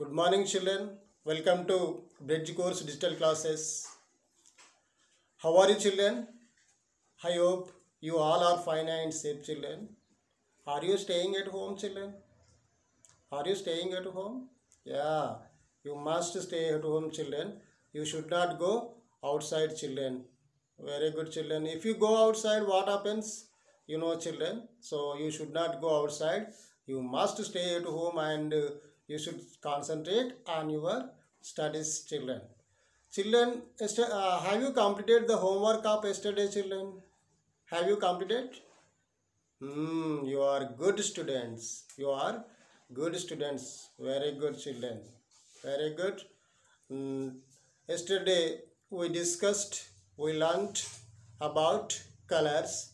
Good morning, children. Welcome to Bridge Course Digital Classes. How are you, children? I hope you all are fine and safe, children. Are you staying at home, children? Are you staying at home? Yeah, you must stay at home, children. You should not go outside, children. Very good, children. If you go outside, what happens? You know, children. So you should not go outside. You must stay at home and you should concentrate on your studies, children. Children, have you completed the homework of yesterday, children? Have you completed? You are good students. You are good students. Very good, children. Very good. Yesterday we learned about colors.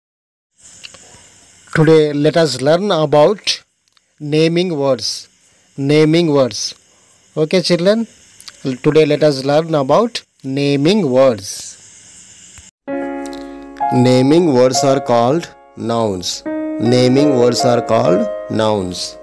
Today let us learn about naming words. Naming words. Okay, children. Today let us learn about naming words. Naming words are called nouns. Naming words are called nouns.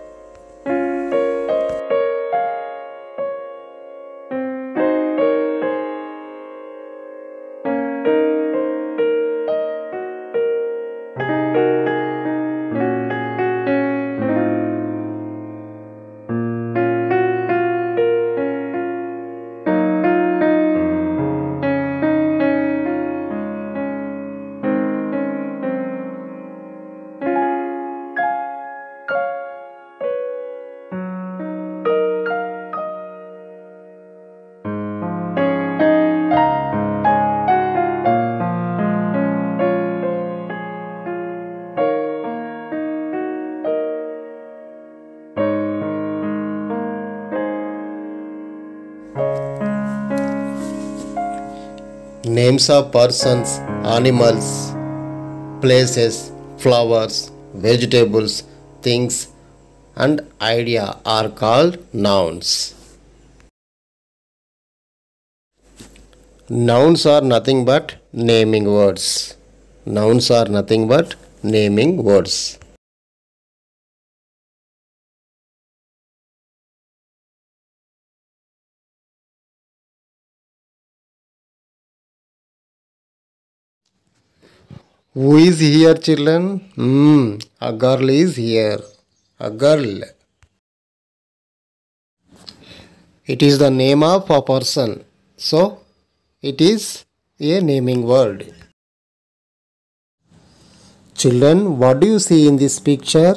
Names of persons, animals, places, flowers, vegetables, things, and idea are called nouns. Nouns are nothing but naming words. Nouns are nothing but naming words. Who is here, children? A girl is here. A girl. It is the name of a person. So, it is a naming word. Children, what do you see in this picture?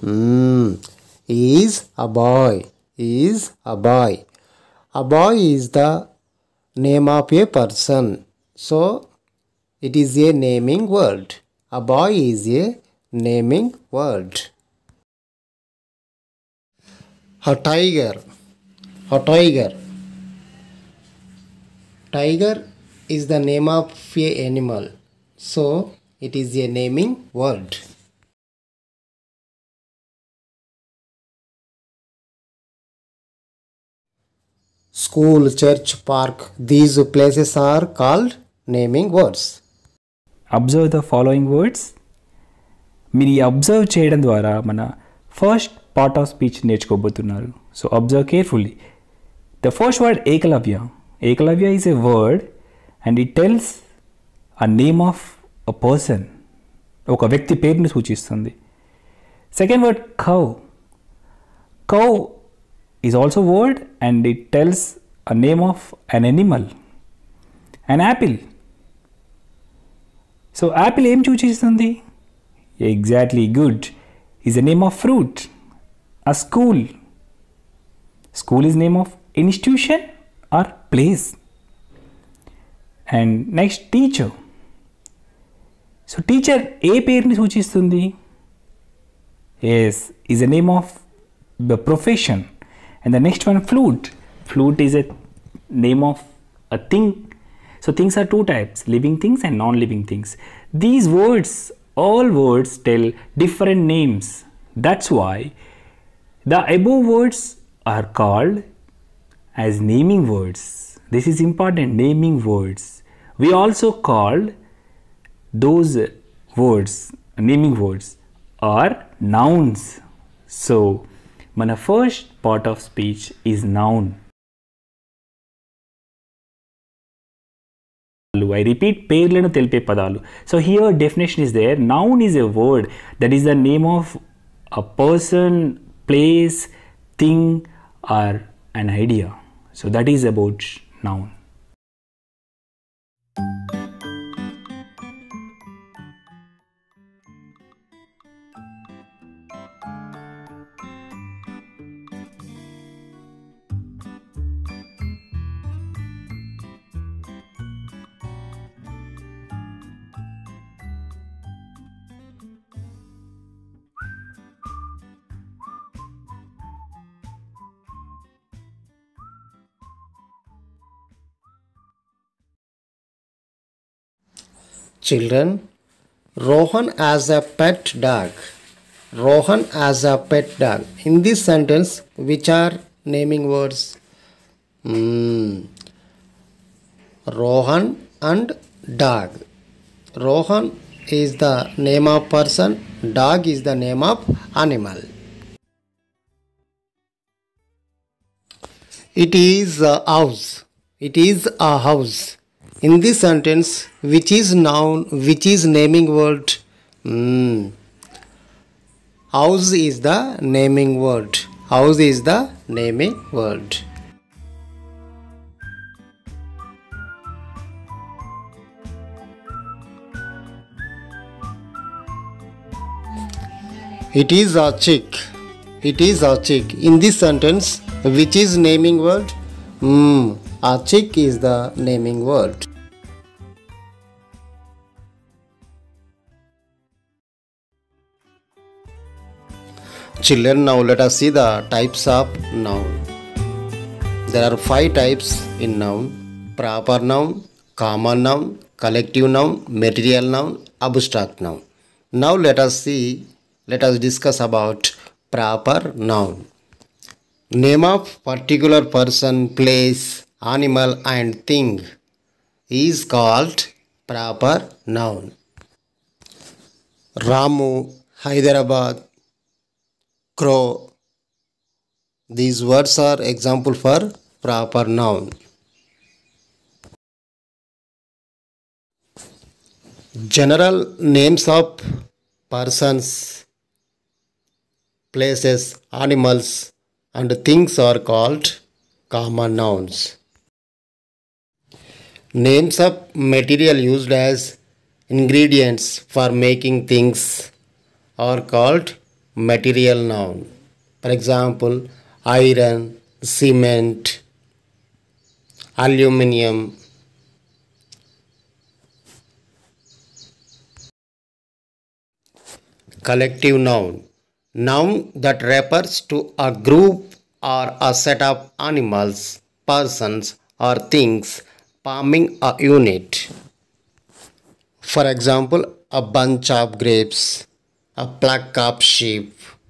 Is a boy. Is a boy. A boy is the name of a person. So, it is a naming word. A boy is a naming word. A tiger. A tiger. Tiger is the name of a animal. So, it is a naming word. School, church, park. These places are called naming words. Observe the following words. మీరు ఈ observe చేయడం ద్వారా మన first part of speech నేర్చుకోబోతున్నారు. So observe carefully. The first word Ekalavya. Ekalavya is a word and it tells a name of a person. ఒక వ్యక్తి పేరుని సూచిస్తుంది. Second word cow. Cow is also word and it tells a name of an animal. An apple. So apple ఏం సూచిస్తుంది? Exactly, good. Is the name of fruit. A school. School is name of institution or place. And next teacher. So teacher ఏ పేరుని సూచిస్తుంది? Yes, is the name of the profession. And the next one flute. Flute is a name of a thing. So things are two types, living things and non-living things. These words, all words tell different names. That's why the above words are called as naming words. This is important, naming words. We also called those words, naming words, are nouns. So మన first part of speech is noun. I repeat, పేర్లను తెలిపే పదాలు. So here definition is there. Noun is a word that is the name of a person, place, thing or an idea. So that is about noun. Children, Rohan has a pet dog. Rohan has a pet dog. In this sentence, which are naming words? Rohan and dog. Rohan is the name of person. Dog is the name of animal. It is a house. It is a house. In this sentence, which is noun, which is naming word? House is the naming word. House is the naming word. It is a chick. It is a chick. In this sentence, which is naming word? A chick is the naming word. Children, now let us see the types of noun. There are 5 types in noun: proper noun, common noun, collective noun, material noun, abstract noun. Now let us discuss about proper noun. Name of particular person, place, animal and thing is called proper noun. Ramu, Hyderabad, crow. These words are example for proper noun. General names of persons, places, animals and things are called common nouns. Names of material used as ingredients for making things are called material noun. For example, iron, cement, aluminium. Collective noun. Noun that refers to a group or a set of animals, persons or things forming a unit. For example, a bunch of grapes, a flock of sheep,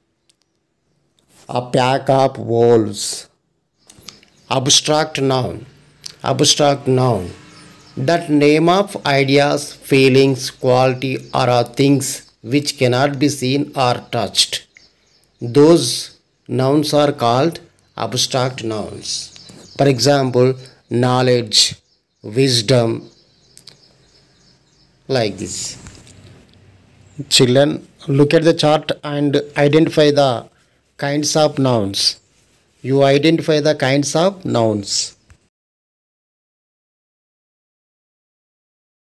a pack of wolves. Abstract noun. Abstract noun. That name of ideas, feelings, quality or things which cannot be seen or touched. Those nouns are called abstract nouns. For example, knowledge, wisdom, like this. Children, look at the chart and identify the kinds of nouns. You identify the kinds of nouns.